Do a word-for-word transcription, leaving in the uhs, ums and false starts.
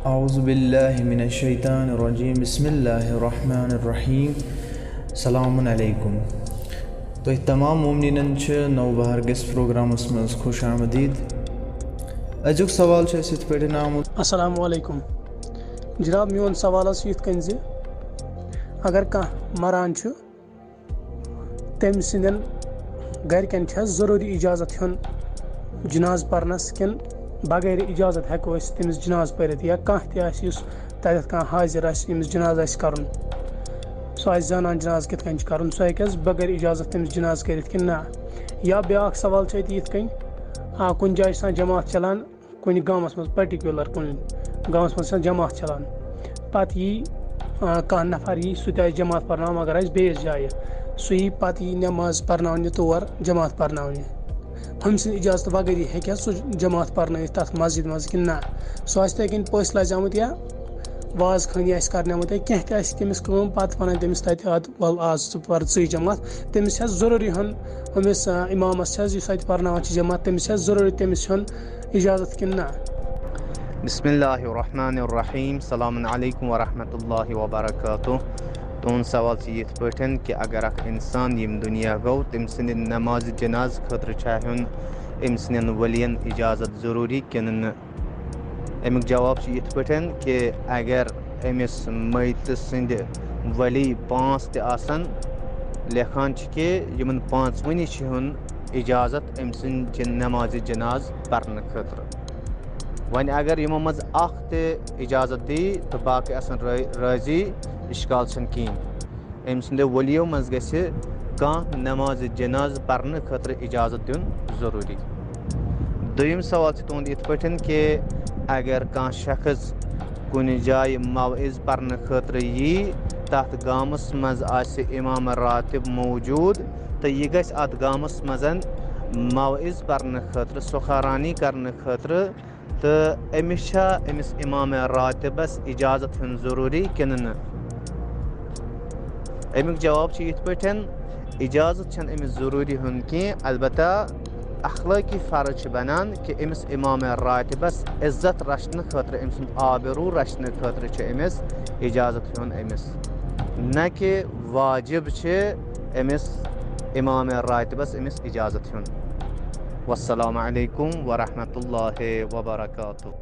औज़ुबिल्लाहि मिनश्शैतानिर्रजीम बिस्मिल्लाहिर्रहमानिर्रहीम सलामुन अलैकुम। तो तमाम मोमिनीन नौ बहार गेस्ट प्रोग्रामस मज खुश आमदीद। अजुक सवाल इथ पे आमुत। अस्सलामु अलैकुम जनाब, मोन सवाल यथ कन ज अगर कह मरान तम सदन गरकन जरूरी इजाजत हेन जनाज परनस किन बगैर इजाजत हेको तमिस जनाज परित या कह तथ कह हाजिर यमिस जनाज कर सह जानान जनाज कित कन कर सह हेक बगैर इजाजत तमिस जनाज कर ना। या ब्या सवाल ये कन कुन जाए जमात चलान कुन गामस मज पर्टिकुलर कुन गामस मज जमात चलान पत यी कह नफर यी सह जमात पर्न मगर बेस जाए सह यी पत यी नमाज पर्न तौर जमात पर्न हम सद इजाजत बगैर हे सह जमात पर्न तथ मस्जिद मज कि ना सह तह कन पस लज आमुत या वाज खानी करने आमुत कह तमिस पत वन तमिस तत वल आज पर च जमात तमिस जरूरी हन अमिस इमामस पर्न जमात तमिस जरूरी तमिस इजाजत कि ना। बिस्मिल्लाहिर्रहमानिर्रहीम सलामुन अलैकुम वरहमतुल्लाहि वबरकातुहू। तुहद सवाल ये पे कि अगर अख इंसान यम दुनिया गो तम सद नमाज जनाज खतर हेन अम सदन वलियन इजाजत जरूरी कि न। अमुक जवाब ये पे कि अगर अमिस मैत सद वली पाँच तन लेखान कि यमन पाँचवनी हेन इजाजत अम सद नमाज जनाज पर्न खतर। वन अगर यमो मज अख ते इजाजत दी तो बाकी आसन राजी इश्काल कहें अम सदो वलियो मज गि कह नमाज जनाज पर्न खतर इजाजत दिन जरूरी। दुयम सवाल तुंद ये पे कि अगर कह शख्स कुन जाय मवइज पर्न खतर यी तथ गामस मज आसि इमाम रातिब मौजूद तो यह गस अत गामस मज मवइज पर्न खतर सुखारानी करने खतर तो अमिस अमिस इमाम रातिबस इजाजत हेन जरूरी कि न। अमुक जवाब ये पे इजाजत अमिस जरूरी हेन कह अलबत्ता अखलाकी फ़र्ज बनान कि अमिस इमाम रातिबस इज्जत रचन खतर अम सद आबरू रचन खतर अमिस इजाजत हेन अमिस न कि वाजिब अमिस इमाम रातिबस अमिस इजाजत हेन। वस्सलामु अलैकुम वरहमतुल्लाहि वबरकातुहू।